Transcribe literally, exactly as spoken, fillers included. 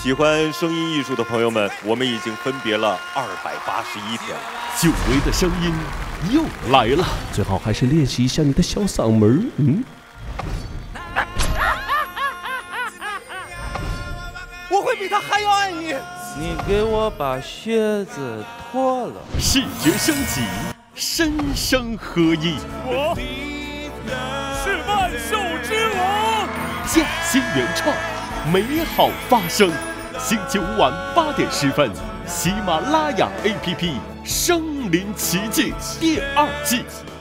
喜欢声音艺术的朋友们，我们已经分别了二百八十一天了。 久违的声音又来了，最好还是练习一下你的小嗓门。嗯， 我会比他还要爱你。 你给我把靴子脱了。 视觉升级，身声合一。 我是万兽之王。 匠心原创，美好发生。星期五晚八点十分，喜马拉雅 A P P《身临其境》第二季。